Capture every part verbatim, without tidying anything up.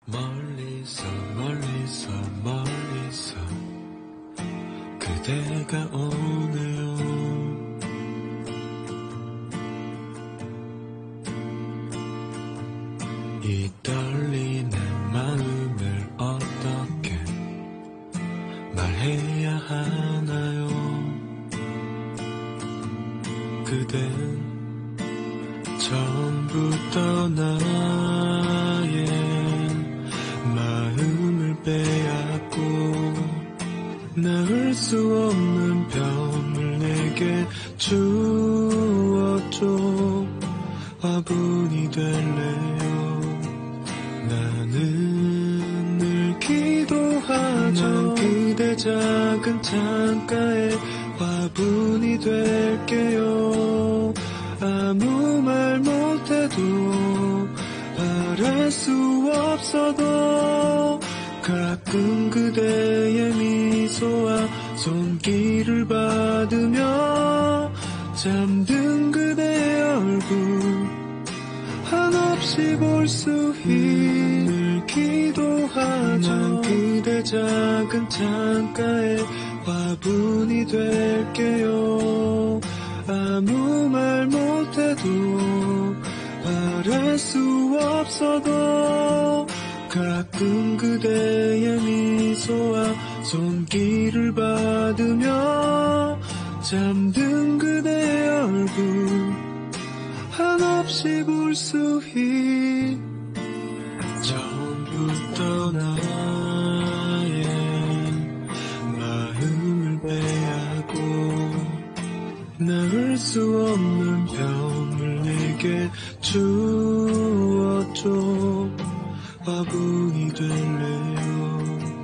멀리서 멀리서 멀리서 그대가 오네요. 이 떨리는 마음을 어떻게 말해야 하나요? 그댄 처음부터 나의 마음을 빼앗고 나을 수 없는 병을 내게 주었죠. 화분이 될래요. 나는 늘 기도하죠. 그대 작은 창가에 화분이 될게요. 아무 말 못해도 바랄 수 없어도 가끔 그대의 미소와 손길을 받으며 잠든 그대의 얼굴 한없이 볼 수 있을 기도하죠. 난 그대 작은 창가에 화분이 될게요. 아무 말 못해도 바랄 수 없어도 가끔 그대의 미소와 손길을 받으며 잠든 그대의 얼굴 한없이 볼 수 있. 처음부터 나의 마음을 빼앗고 나을 수 없는 병을 내게 주었죠. 화분이 될래요.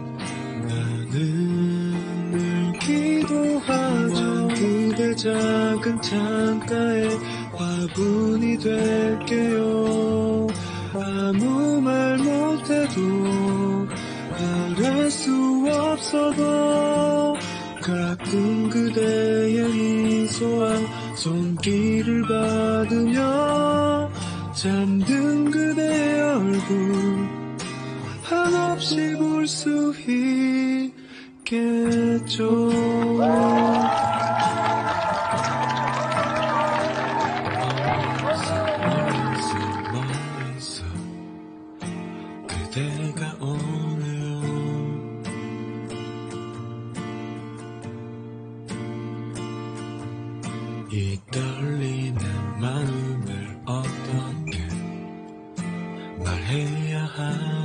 나는 늘 기도하죠. 그대 작은 창가에 화분이 될게요. 아무 말 못해도 바랄 수 없어도 가끔 그대의 미소와 손길을 받으며 잠든 그대의 얼굴 한없이 볼 수 있겠죠. 멀리서 멀리서 그대가 오네요. 이 떨리는 마음을 어떻게 말해야 하나?